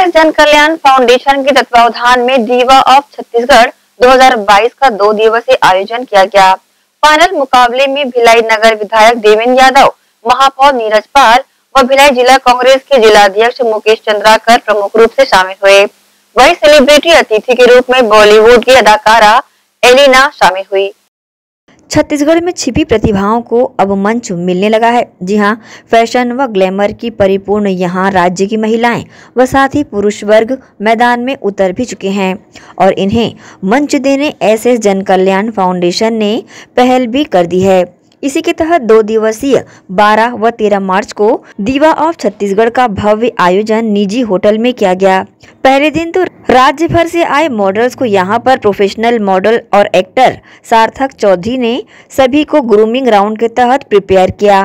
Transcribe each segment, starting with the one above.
SS जन कल्याण foundation के तत्वावधान में दीवा ऑफ छत्तीसगढ़ 2022 का 2 दिवसीय आयोजन किया गया। फाइनल मुकाबले में भिलाई नगर विधायक देवेंद्र यादव, महापौर नीरज पाल व भिलाई जिला कांग्रेस के जिलाध्यक्ष मुकेश चंद्राकर प्रमुख रूप से शामिल हुए। वहीं सेलिब्रिटी अतिथि के रूप में बॉलीवुड की अदाकारा एलिना शामिल हुई। छत्तीसगढ़ में छिपी प्रतिभाओं को अब मंच मिलने लगा है। जी हां, फैशन व ग्लैमर की परिपूर्ण यहां राज्य की महिलाएं व साथ ही पुरुष वर्ग मैदान में उतर भी चुके हैं और इन्हें मंच देने एसएस जन कल्याण फाउंडेशन ने पहल भी कर दी है। इसी के तहत 2 दिवसीय 12 व 13 मार्च को दीवा ऑफ छत्तीसगढ़ का भव्य आयोजन निजी होटल में किया गया। पहले दिन तो राज्य भर से आए मॉडल्स को यहां पर प्रोफेशनल मॉडल और एक्टर सार्थक चौधरी ने सभी को ग्रूमिंग राउंड के तहत प्रिपेयर किया।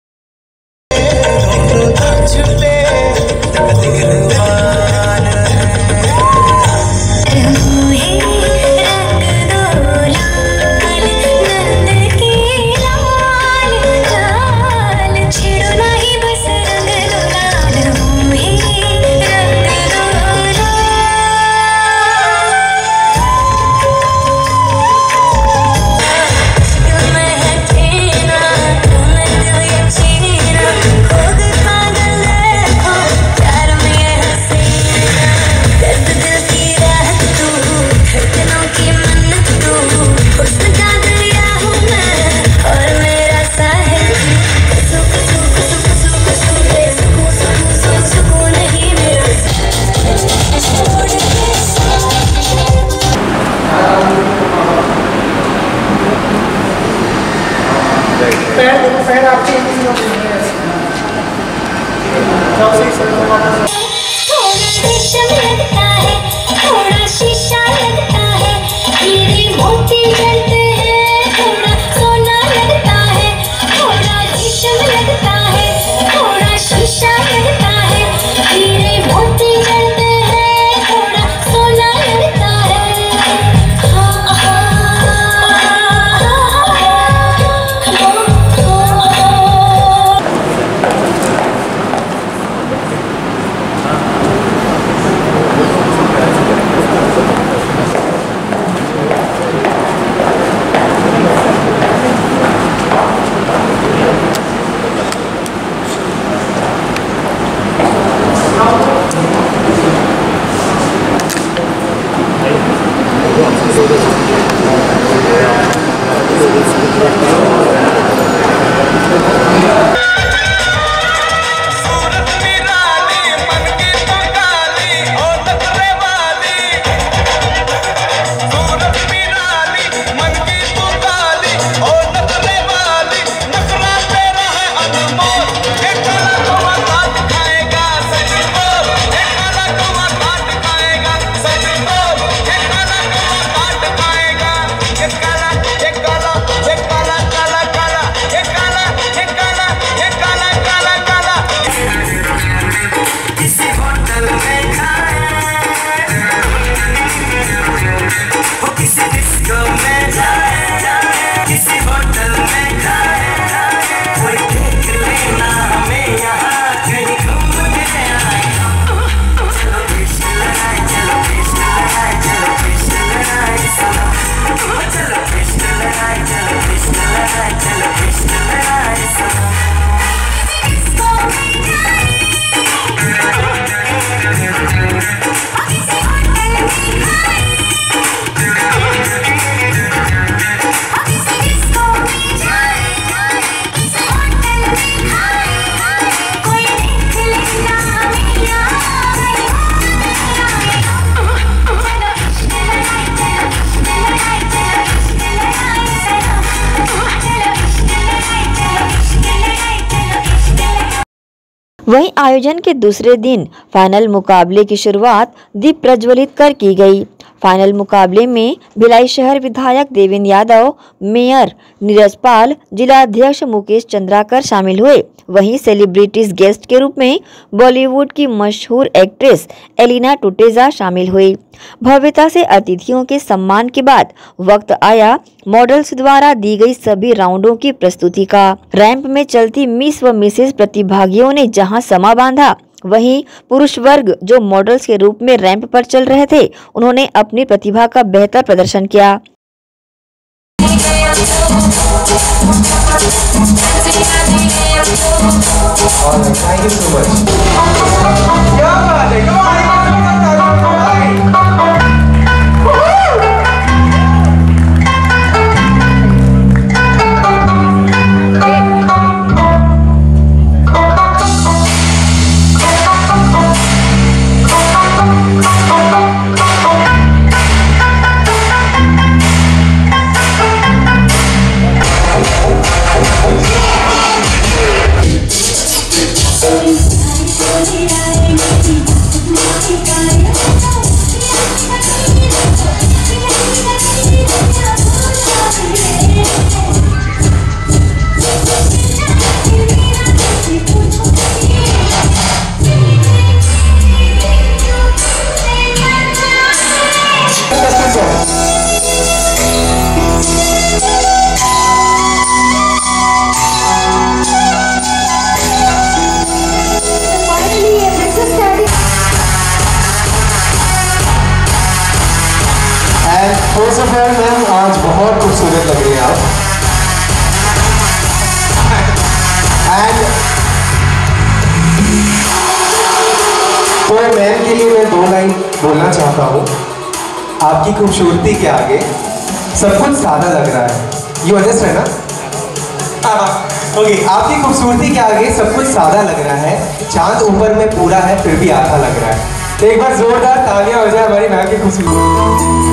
वहीं आयोजन के दूसरे दिन फाइनल मुकाबले की शुरुआत दीप प्रज्वलित कर की गई। फाइनल मुकाबले में भिलाई शहर विधायक देवेंद्र यादव, मेयर नीरज पाल, जिलाध्यक्ष मुकेश चंद्राकर शामिल हुए। वहीं सेलिब्रिटीज गेस्ट के रूप में बॉलीवुड की मशहूर एक्ट्रेस एलिना टुटेजा शामिल हुई। भव्यता से अतिथियों के सम्मान के बाद वक्त आया मॉडल्स द्वारा दी गई सभी राउंडों की प्रस्तुति का। रैंप में चलती मिस व मिसेस प्रतिभागियों ने जहां समा बांधा, वहीं पुरुष वर्ग जो मॉडल्स के रूप में रैंप पर चल रहे थे, उन्होंने अपनी प्रतिभा का बेहतर प्रदर्शन किया। Thank you so much. क्या बात है, come on, first of all ma'am आज बहुत खूबसूरत लग रही हैं आप। एंड तो मैम के लिए मैं 2 लाइन बोलना चाहता हूँ। आपकी खूबसूरती के आगे सब कुछ सादा लग रहा है। यू अंडरस्टैंड ना? ओके, आपकी खूबसूरती के आगे सब कुछ सादा लग रहा है। चांद ऊपर में पूरा है फिर भी आधा लग रहा है। तो एक बार जोरदार तालियां हो जाए हमारी मैम की खूबसूरती।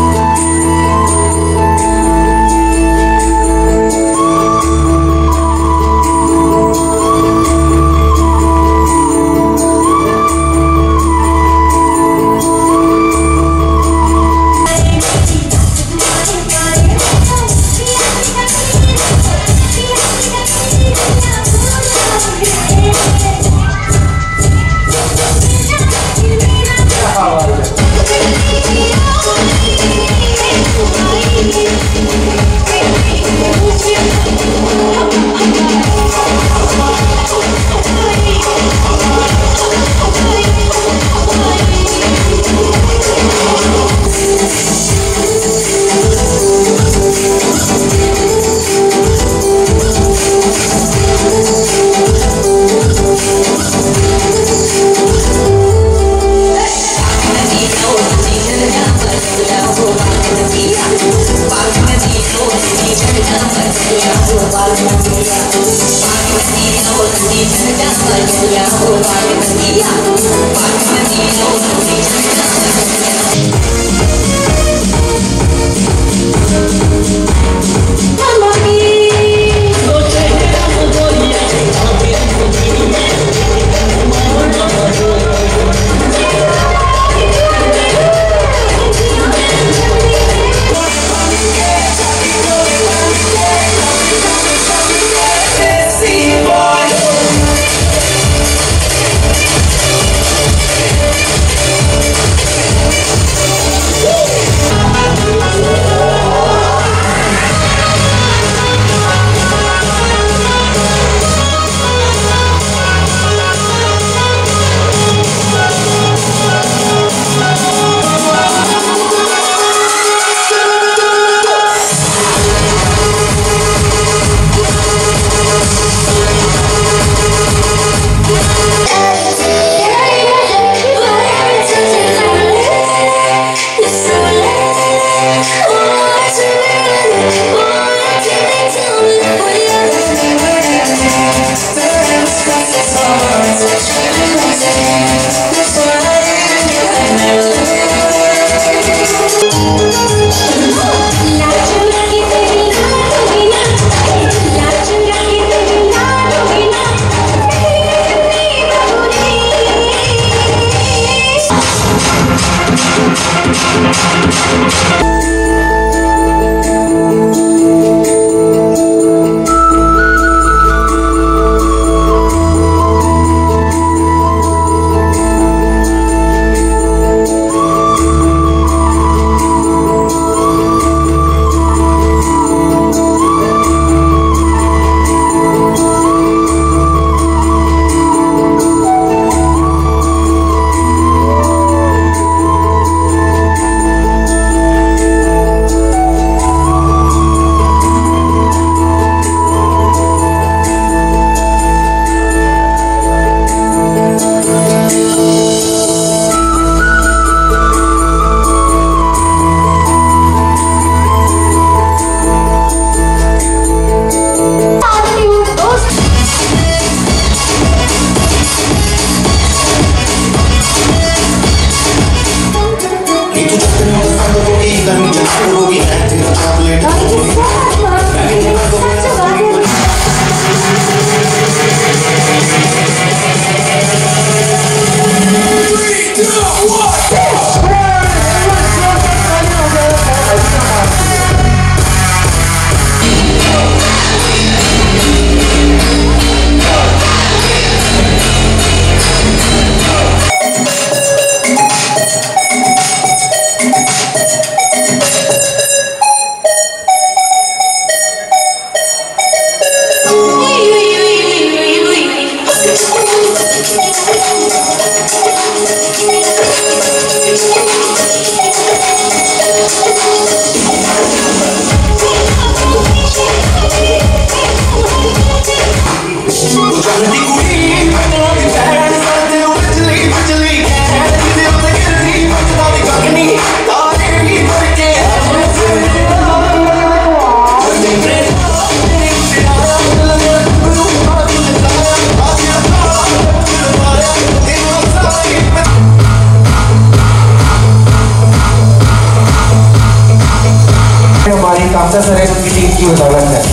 हमारी कामसा सर है उनकी टीम की बदौलत है।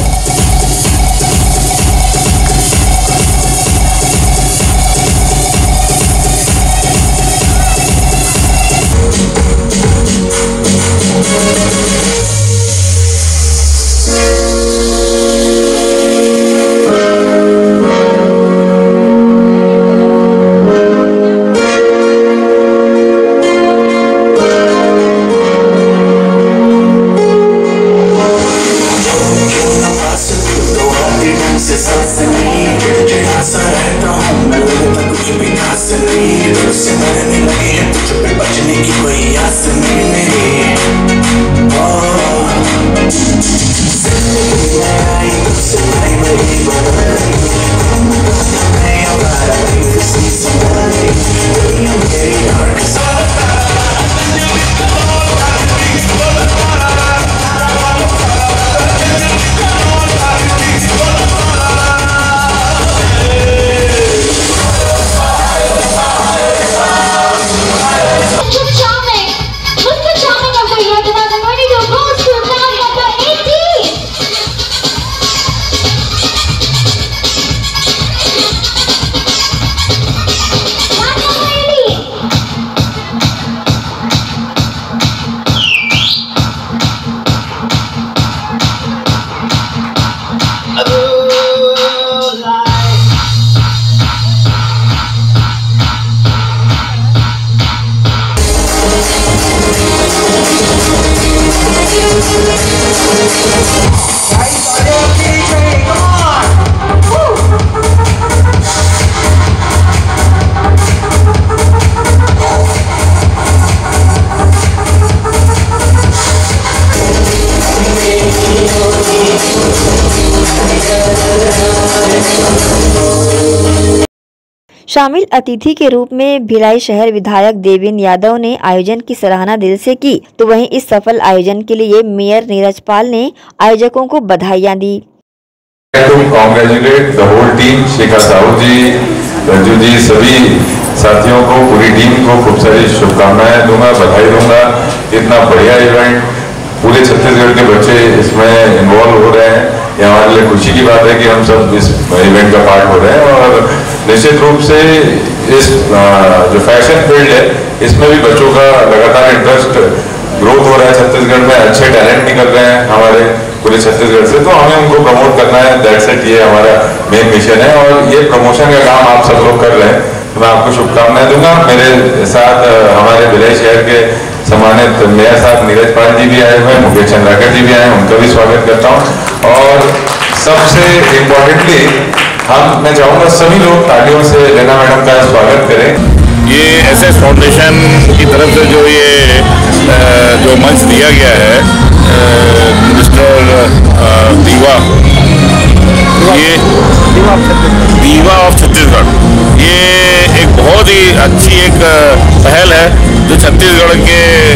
शामिल अतिथि के रूप में भिलाई शहर विधायक देवेंद्र यादव ने आयोजन की सराहना दिल से की, तो वहीं इस सफल आयोजन के लिए मेयर नीरज पाल ने आयोजकों को बधाइयां दी। Congratulate the whole team, Shekhar Sahu ji, Ranju ji, सभी साथियों को, पूरी टीम को खूब सारी शुभकामनाएं दूंगा, बधाई दूंगा। इतना बढ़िया इवेंट, पूरे छत्तीसगढ़ के बच्चे इसमें इन्वॉल्व हो रहे हैं, ये हमारे लिए खुशी की बात है कि हम सब इस इवेंट का पार्ट हो रहे हैं। और निश्चित रूप से इस जो फैशन फील्ड है इसमें भी बच्चों का लगातार इंटरेस्ट ग्रोथ हो रहा है। छत्तीसगढ़ में अच्छे टैलेंट निकल रहे हैं हमारे पूरे छत्तीसगढ़ से, तो हमें उनको प्रमोट करना है। दैट्स इट, ये हमारा मेन मिशन है और ये प्रमोशन का काम आप सब लोग कर रहे हैं, तो मैं आपको शुभकामनाएं दूंगा। मेरे साथ हमारे भिलाई शहर के सम्मानित मेयर साहब नीरज पाल जी भी आए हुए हैं, मुकेश चंद्राकर जी भी आए हैं, उनका भी स्वागत करता हूँ। और सबसे इम्पोर्टेंटली मैं चाहूँगा सभी लोग तालियों से लेना मैडम का स्वागत करें। ये एसएस फाउंडेशन की तरफ से जो मंच दिया गया है मिस्टर दीवा, ये दीवा ऑफ छत्तीसगढ़, ये एक बहुत ही अच्छी एक पहल है जो छत्तीसगढ़ के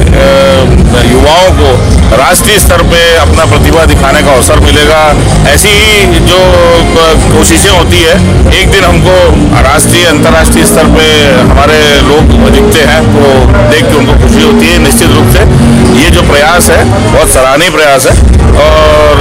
युवाओं को राष्ट्रीय स्तर पे अपना प्रतिभा दिखाने का अवसर मिलेगा। ऐसी ही जो कोशिशें होती है, एक दिन हमको राष्ट्रीय अंतर्राष्ट्रीय स्तर पे हमारे लोग दिखते हैं तो देख के उनको खुशी होती है। निश्चित रूप से ये जो प्रयास है बहुत सराहनीय प्रयास है और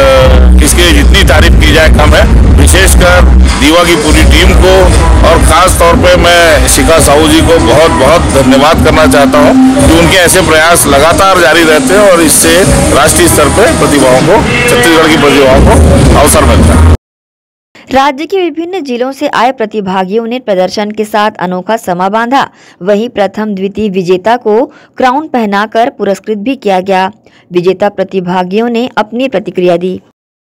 इसकी जितनी तारीफ की जाए कम है। विशेषकर दीवा की पूरी टीम को और ख़ास तौर पे मैं शिखा साहू जी को बहुत बहुत धन्यवाद करना चाहता हूँ कि उनके ऐसे प्रयास लगातार जारी रहते हैं और इससे राष्ट्रीय स्तर पर प्रतिभाओं को, छत्तीसगढ़ की प्रतिभाओं को अवसर मिलता है। राज्य के विभिन्न जिलों से आए प्रतिभागियों ने प्रदर्शन के साथ अनोखा समा बांधा। वहीं प्रथम द्वितीय विजेता को क्राउन पहनाकर पुरस्कृत भी किया गया। विजेता प्रतिभागियों ने अपनी प्रतिक्रिया दी।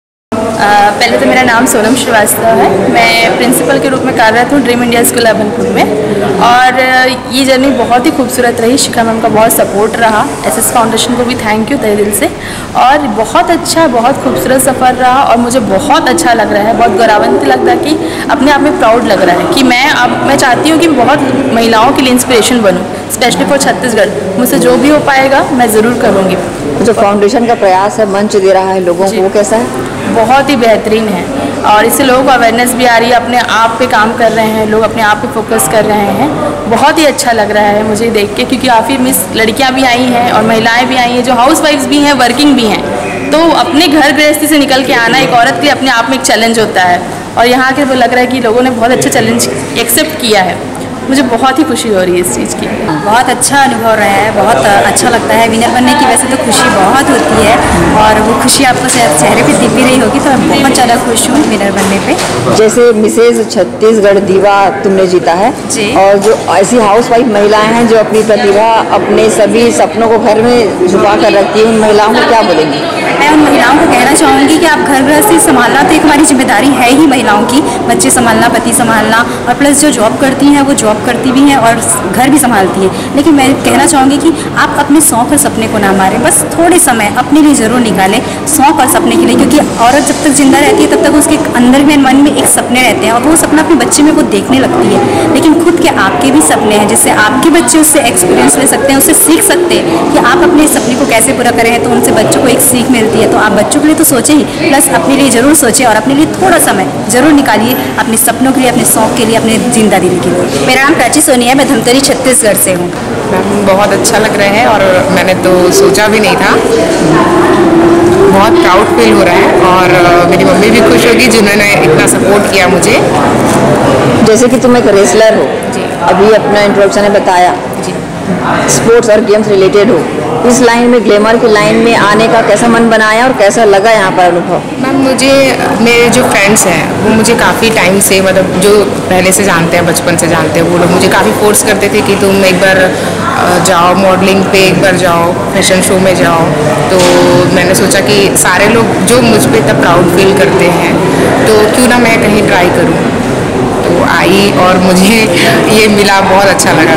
पहले तो मेरा नाम सोनम श्रीवास्तव है। मैं प्रिंसिपल के रूप में कार्यरत हूँ ड्रीम इंडिया स्कूल अभनपुर में और ये जर्नी बहुत ही खूबसूरत रही। शिखा मैम का बहुत सपोर्ट रहा। एसएस फाउंडेशन को भी थैंक यू तहे दिल से। और बहुत अच्छा, बहुत खूबसूरत सफ़र रहा और मुझे बहुत अच्छा लग रहा है। बहुत गौरवान्वित लग रहा है कि अपने आप में प्राउड लग रहा है कि मैं चाहती हूँ कि बहुत महिलाओं के लिए इंस्पिरेशन बनूँ, स्पेशली फॉर छत्तीसगढ़। मुझसे जो भी हो पाएगा मैं ज़रूर करूँगी। जो फाउंडेशन का प्रयास है, मंच दे रहा है लोगों को, वो कैसा है? बहुत ही बेहतरीन है और इससे लोगों को अवेयरनेस भी आ रही है। अपने आप पे काम कर रहे हैं लोग, अपने आप पे फोकस कर रहे हैं। बहुत ही अच्छा लग रहा है मुझे देख के, क्योंकि काफ़ी मिस लड़कियां भी आई हैं और महिलाएं भी आई हैं जो हाउस वाइफ्स भी हैं, वर्किंग भी हैं। तो अपने घर गृहस्थी से निकल के आना एक औरत के लिए अपने आप में एक चैलेंज होता है और यहाँ के लग रहा है कि लोगों ने बहुत अच्छा चैलेंज एक्सेप्ट किया है। मुझे बहुत ही खुशी हो रही है इस चीज़ की। बहुत अच्छा अनुभव रहा है, बहुत अच्छा लगता है। विनर बनने की वैसे तो खुशी बहुत होती है और वो खुशी आपको चेहरे पे दिख भी रही होगी, तो मैं बहुत ज़्यादा खुश हूँ विनर बनने पे। जैसे मिसेज छत्तीसगढ़ दीवा तुमने जीता है जी। और जो ऐसी हाउसवाइफ महिलाएं हैं जो अपनी प्रतिभा, अपने सभी सपनों को घर में छुपा कर रखती है, उन महिलाओं को क्या बोलेंगी? मैं उन महिलाओं को कहना चाहूँगी कि आप घर गृहस्थी संभालना तो एक हमारी जिम्मेदारी है ही महिलाओं की, बच्चे संभालना, पति संभालना, और प्लस जो जॉब करती हैं वो जॉब करती भी हैं और घर भी संभालती हैं। लेकिन मैं कहना चाहूँगी कि आप अपने शौक़ और सपने को ना मारें, बस थोड़े समय अपने लिए ज़रूर निकालें शौक़ और सपने के लिए, क्योंकि औरत जब तक जिंदा रहती है तब तक उसके अंदर में मन में एक सपने रहते हैं और वो सपना अपने बच्चे में वो देखने लगती है। लेकिन खुद के आपके भी सपने हैं जिससे आपके बच्चे उससे एक्सपीरियंस ले सकते हैं, उससे सीख सकते हैं कि आप अपने सपने को कैसे पूरा करें, तो उनसे बच्चों को एक सीख मिलती है। तो आप बच्चों के लिए तो सोचें ही, प्लस अपने लिए ज़रूर सोचें और अपने लिए थोड़ा समय ज़रूर निकालिए अपने सपनों के लिए, अपने शौक़ के लिए, अपने जिंदा दिली के लिए। मेरा नाम प्राची सोनी है, मैं धमतरी छत्तीसगढ़ से हूँ। मैम बहुत अच्छा लग रहा है और मैंने तो सोचा भी नहीं था। बहुत प्राउड फील हो रहा है और मेरी मम्मी भी खुश होगी जिन्होंने इतना सपोर्ट किया मुझे। जैसे कि तुम एक रेसलर हो जी, अभी अपना इंट्रोडक्शन ने बताया, जी स्पोर्ट्स और गेम्स रिलेटेड हो, इस लाइन में, ग्लैमर की लाइन में आने का कैसा मन बनाया और कैसा लगा यहाँ पर अनुभव? मैम मुझे, मेरे जो फ्रेंड्स हैं वो मुझे काफ़ी टाइम से, मतलब जो पहले से जानते हैं, बचपन से जानते हैं, वो लोग मुझे काफ़ी फोर्स करते थे कि तुम एक बार जाओ मॉडलिंग पे, एक बार जाओ फैशन शो में जाओ। तो मैंने सोचा कि सारे लोग जो मुझ पर इतना प्राउड फील करते हैं तो क्यों ना मैं कहीं ट्राई करूँ। तो आई और मुझे ये मिला, बहुत अच्छा लगा।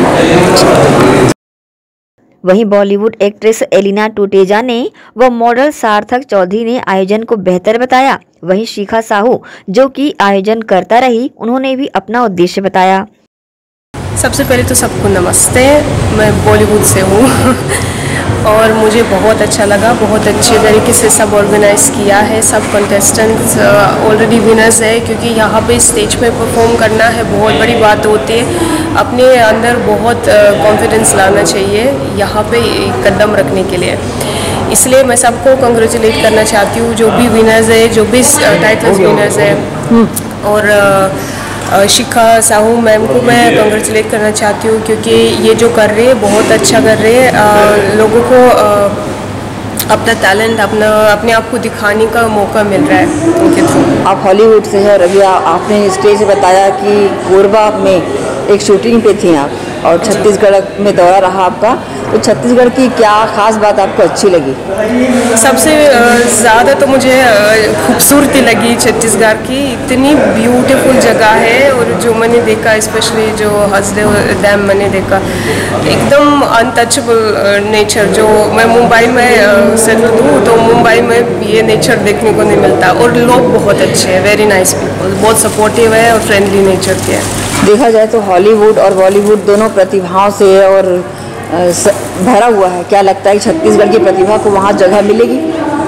वहीं बॉलीवुड एक्ट्रेस एलिना टूटेजा ने व मॉडल सार्थक चौधरी ने आयोजन को बेहतर बताया। वहीं शिखा साहू जो कि आयोजन करता रही, उन्होंने भी अपना उद्देश्य बताया। सबसे पहले तो सबको नमस्ते, मैं बॉलीवुड से हूँ और मुझे बहुत अच्छा लगा। बहुत अच्छे तरीके से सब ऑर्गेनाइज़ किया है। सब कंटेस्टेंट्स ऑलरेडी विनर्स है, क्योंकि यहाँ पे स्टेज पे परफॉर्म करना है बहुत बड़ी बात होती है। अपने अंदर बहुत कॉन्फिडेंस लाना चाहिए यहाँ पे एक कदम रखने के लिए। इसलिए मैं सबको कंग्रेचुलेट करना चाहती हूँ, जो भी विनर्स है, जो भी टाइटल्स विनर्स है। और शिखा साहू मैम को मैं कंग्रेचुलेट करना चाहती हूँ, क्योंकि ये जो कर रहे हैं बहुत अच्छा कर रहे हैं। लोगों को अपना टैलेंट, अपने आप को दिखाने का मौका मिल रहा है उनके थ्रू। आप हॉलीवुड से हैं और अभी आपने स्टेज से बताया कि कोरबा में एक शूटिंग पे थी आप और छत्तीसगढ़ में दौरा रहा आपका, तो छत्तीसगढ़ की क्या खास बात आपको अच्छी लगी? सबसे ज़्यादा तो मुझे खूबसूरती लगी छत्तीसगढ़ की। इतनी ब्यूटीफुल जगह है और जो मैंने देखा, स्पेशली जो हसदेव डैम मैंने देखा, एकदम अनटचेबल नेचर। जो मैं मुंबई में सेटल हूँ तो मुंबई में ये नेचर देखने को नहीं मिलता। और लोग बहुत अच्छे हैं, वेरी नाइस पीपल, बहुत सपोर्टिव है और फ्रेंडली नेचर के हैं। देखा जाए तो हॉलीवुड और बॉलीवुड दोनों प्रतिभाओं से और भरा हुआ है। क्या लगता है छत्तीसगढ़ की प्रतिभा को वहाँ जगह मिलेगी?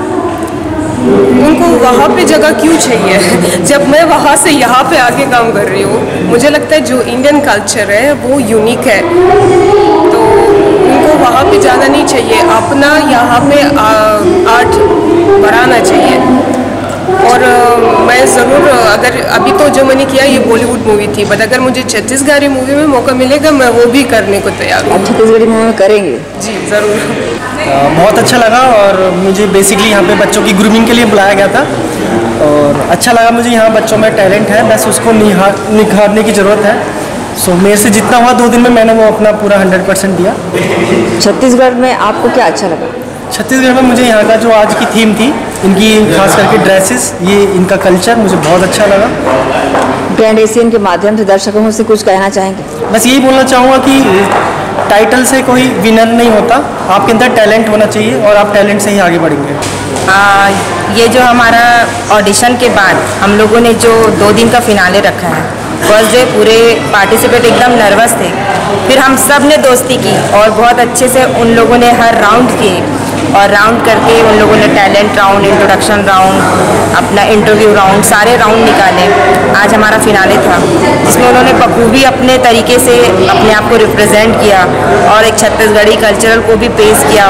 उनको वहाँ पे जगह क्यों चाहिए जब मैं वहाँ से यहाँ पे आके काम कर रही हूँ। मुझे लगता है जो इंडियन कल्चर है वो यूनिक है, तो उनको वहाँ पे जाना नहीं चाहिए, अपना यहाँ पे आर्ट बढ़ाना चाहिए। और मैं ज़रूर, अगर अभी तो जो मैंने किया ये बॉलीवुड मूवी थी, बट अगर मुझे छत्तीसगढ़ी मूवी में मौका मिलेगा मैं वो भी करने को तैयार हूँ। छत्तीसगढ़ी मूवी में करेंगे? जी ज़रूर। बहुत अच्छा लगा, और मुझे बेसिकली यहाँ पे बच्चों की ग्रूमिंग के लिए बुलाया गया था, और अच्छा लगा मुझे। यहाँ बच्चों में टैलेंट है, बस उसको निखारने की ज़रूरत है। सो मेरे से जितना हुआ 2 दिन में मैंने वो अपना पूरा 100% दिया। छत्तीसगढ़ में आपको क्या अच्छा लगा? छत्तीसगढ़ में मुझे यहाँ का जो आज की थीम थी, इनकी खास करके ड्रेसेस, ये इनका कल्चर मुझे बहुत अच्छा लगा। ग्रैंड एशियन के माध्यम से दर्शकों से कुछ कहना चाहेंगे? बस यही बोलना चाहूँगा कि टाइटल से कोई विनर नहीं होता, आपके अंदर टैलेंट होना चाहिए और आप टैलेंट से ही आगे बढ़ेंगे। ये जो हमारा ऑडिशन के बाद हम लोगों ने जो 2 दिन का फिनाले रखा है, फर्स्ट डे पूरे पार्टिसिपेट एकदम नर्वस थे, फिर हम सब ने दोस्ती की और बहुत अच्छे से उन लोगों ने हर राउंड किए, और राउंड करके उन लोगों ने टैलेंट राउंड, इंट्रोडक्शन राउंड, अपना इंटरव्यू राउंड, सारे राउंड निकाले। आज हमारा फिनाले था जिसमें उन्होंने बखूबी अपने तरीके से अपने आप को रिप्रेजेंट किया और एक छत्तीसगढ़ी कल्चरल को भी पेश किया,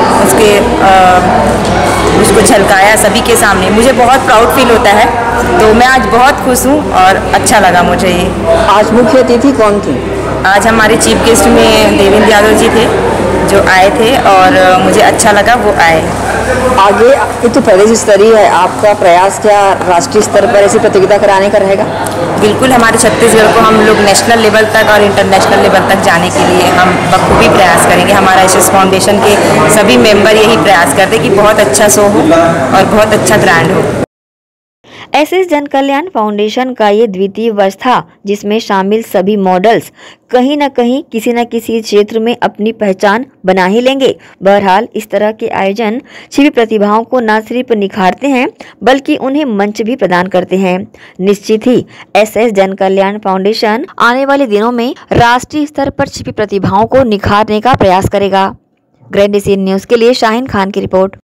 उसको झलकाया सभी के सामने। मुझे बहुत प्राउड फील होता है, तो मैं आज बहुत खुश हूँ और अच्छा लगा मुझे ये। आज मुख्य अतिथि कौन थी? आज हमारे चीफ गेस्ट में देवेंद्र यादव जी थे जो आए थे, और मुझे अच्छा लगा वो आए। आगे ये तो प्रदेश स्तरीय है, आपका प्रयास क्या राष्ट्रीय स्तर पर ऐसी प्रतियोगिता कराने का रहेगा? बिल्कुल, हमारे छत्तीसगढ़ को हम लोग नेशनल लेवल तक और इंटरनेशनल लेवल तक जाने के लिए हम बखूबी प्रयास करेंगे। हमारा एसएस फाउंडेशन के सभी मेंबर यही प्रयास करते हैं कि बहुत अच्छा शो हो और बहुत अच्छा ग्रैंड हो। एसएस जन कल्याण फाउंडेशन का ये द्वितीय वर्ष था, जिसमें शामिल सभी मॉडल्स कहीं न कहीं किसी न किसी क्षेत्र में अपनी पहचान बना ही लेंगे। बहरहाल इस तरह के आयोजन छिपी प्रतिभाओं को न सिर्फ निखारते हैं बल्कि उन्हें मंच भी प्रदान करते हैं। निश्चित ही एसएस जन कल्याण फाउंडेशन आने वाले दिनों में राष्ट्रीय स्तर पर छिपी प्रतिभाओं को निखारने का प्रयास करेगा। ग्रैंड एशियन न्यूज के लिए शाहीन खान की रिपोर्ट।